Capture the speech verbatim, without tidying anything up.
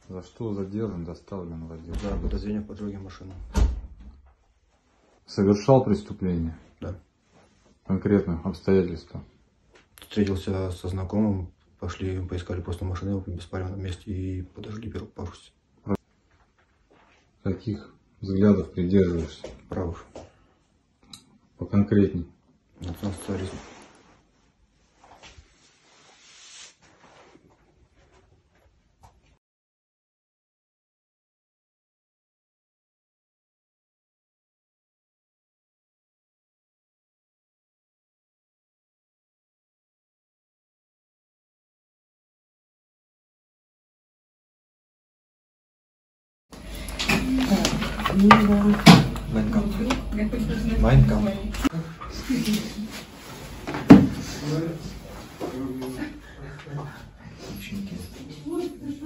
За что задержан, доставлен в отдел? За подозрение в поджоге машины. Совершал преступление? Да. Конкретно обстоятельства? Встретился со знакомым, пошли, поискали просто машины в беспалевном месте и подожгли первую парус. Каких взглядов придерживаешься? Правых. Поконкретней. Национал-социализм. Майнкамп. Майнкамп. Ученики.